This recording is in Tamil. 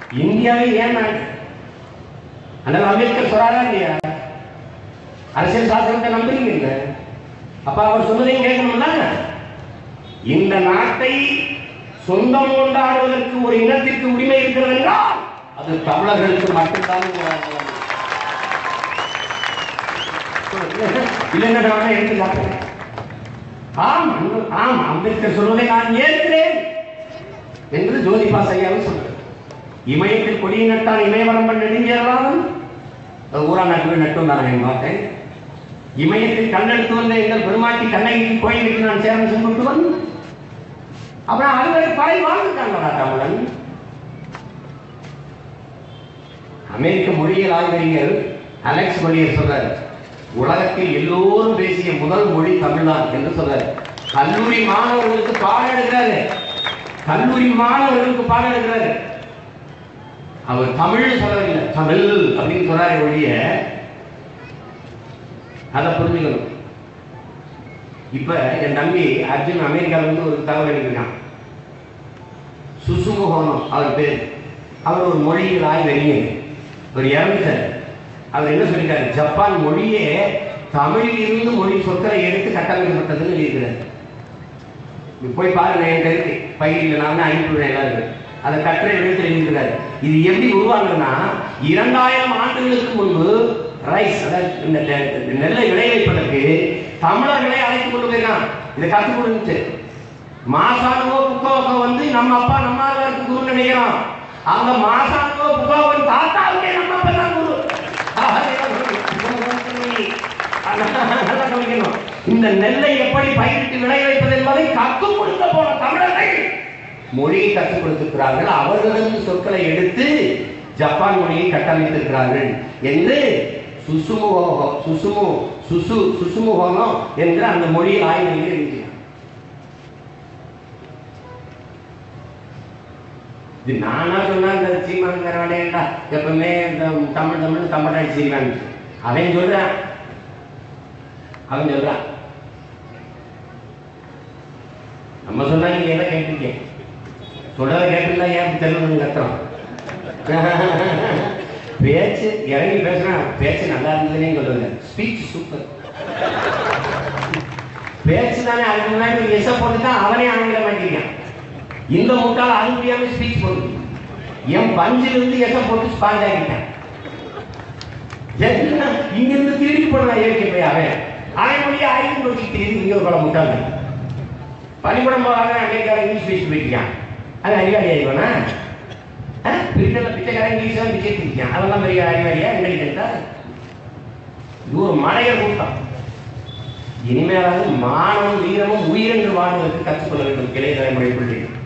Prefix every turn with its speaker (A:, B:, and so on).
A: இந்தியாவே ஏன் நாடு? அதனால அம்பேத்கர் சொல்றாரா இல்லையா? அரசியல் சாசனத்தை நம்புறீங்க இல்ல? அப்ப அவர் சொன்னதையும் கேட்கணும்ல. இந்த நாட்டை சொந்தம் கொண்டாடுவதற்கு ஒரு இனத்திற்கு உரிமை இருக்கிறது என்றால் அது தமிழர்களுக்கு மட்டும்தான். இல்லைன்னா எடுத்து காட்டுறேன். ஆம் ஆம், அம்பேத்கர் சொல்வதை நான் ஏற்கிறேன் என்று ஜோதிபாஸ் ஐயாவும் சொல்றார். இமயத்தில் கொடியை நட்டான் இமயவரம்பன் நெடுஞ்சேரலாதன், ஊரா நட்டு நட்டும் நான் பார்த்தேன். இமயத்தில் கண்ணெடுத்து வந்த எங்கள் பெருமாட்டி கண்ணகி கோயிலுக்கு நான் சேரம் சென்றுட்டுவன். அப்புறம் அறுவடை படை வாழ்ந்துட்டாங்களா தமிழன்? அமெரிக்க மொழியியல் ஆய்வறிஞர் அலெக்ஸ் மொழியர் சொல்றாரு, உலகத்தில் எல்லோரும் பேசிய முதல் மொழி தமிழ்தான் என்று சொல்றாரு. கல்லூரி மாணவர்களுக்கு பாடம் எடுக்கிறாரு. கல்லூரி மாணவர்களுக்கு பாடம் எடுக்கிறாரு. அவர் தமிழ் சொல்லவில்லை, தமிழ் அப்படின்னு சொல்றாரு ஒழிய அதை புரிஞ்சுக்கணும். இப்ப என் தம்பி அர்ஜுன் அமெரிக்கால இருந்து ஒரு தகவல் அனுப்பியிருக்கான். சுசுமுகோனம் அவர் பேர். அவர் ஒரு மொழியில் ஆய்வறிஞர், ஒரு இறந்துட்டார். அவர் என்ன சொல்லிட்டாரு, ஜப்பான் மொழியே தமிழில் இருந்து மொழி சொற்களை எடுத்து கட்டமைக்கப்பட்டதுன்னு எழுதிக்கிறார். போய் பாருங்க, என்கிட்ட இருக்கு பயிரில் நான் அனுப்பிவிடுறேன் எல்லாருக்கும். அதை கட்டுரை எழுத்து எழுதிக்கிறார். இது எப்படி உருவாகுதுன்னா, 2000 ஆண்டுகளுக்கு முன்பு ரைஸ், இந்த நெல்லை விளைவிப்பதற்கு தமிழர்களை அழைத்து கொண்டு போயிருக்கான். இதை கற்றுக் கொடுத்து மாசானுவோ புக்கோகோ வந்து நம்ம அப்பா நம்மளுக்கு குரு நினைக்கிறோம். அங்க மாசானுவோ புக்கோகன் தாத்தாவுக்கே நம்ம அப்பா தான் குரு. இந்த நெல்லை எப்படி பயிரிட்டு விளை வைப்பது என்பதை கற்றுக் கொடுக்க போன தமிழர்கள் மொழியை கற்றுக் கொடுத்திருக்கிறார்கள். அவர்களிருந்து சொற்களை எடுத்து ஜப்பான் மொழியை கட்டமைத்திருக்கிறார்கள் என்று சுசுமுகோனோ என்ற அந்த மொழியில் ஆய்வு எழுதினார். இது நானா சொன்னா இந்த சீமான்கிற வேலையா எப்பவுமே தமிழ் தமிழ் தமிழ் அடிச்சிருவாங்க. அவன் சொல்றான் நம்ம சொன்னா நீங்க எதை கேட்டிருக்கேன், சொல்றதை கேட்டுருந்தா ஏன் தெரியணும் கத்துறோம். பேச்சு இறங்கி பேசுறான், பேச்சு நல்லா இருந்ததுன்னு சொல்றது. ஸ்பீச் சூப்பர் பேச்சு தானே. அதுக்கு முன்னாடி எச போட்டுதான் அவனே ஆங்கிலம் மாட்டிருக்கான். இந்த முட்டால் அது முடியாம ஸ்பீச் போட்டு என் பஞ்சிலிருந்து எச போட்டு ஸ்பாஞ்ச் ஆகிட்டான். இங்க இருந்து திருப்பி போடுறான். இயற்கை போய் அவன் மொழியை ஆய்வு நோக்கிட்டு இங்க ஒரு பல முட்டாள் பள்ளிக்கூடம் போறாங்க. அன்னைக்கார இங்கிலீஷ் பேசி போயிட்டான். அது அறிவாளி ஆயிடுவானா? பிச்சைக்காரன் இங்கிலீஷ் தான் பிச்சை திரிக்கான். அதெல்லாம் பெரிய அறிவாளியா? இன்டெலிஜென்ட்டா? இது ஒரு மடையர் கூட்டம். இனிமேலாவது மானமும் வீரமும் உயிரென்று வாழ்வதற்கு கற்றுக்கொள்ள வேண்டும் இளைய தலைமுறை பிள்ளைகள்.